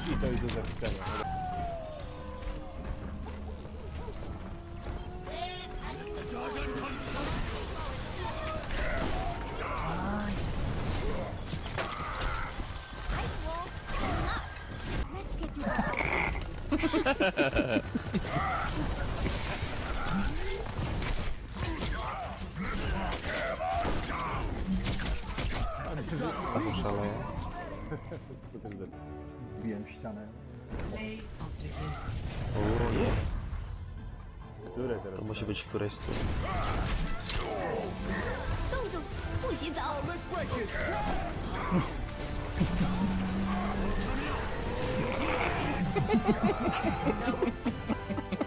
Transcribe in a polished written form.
I to idzie za wstępem. Szaleje. Wbiłem w ścianę. O nie, Które teraz? to musi być któreś z tych. 动住，不洗澡。 Ej,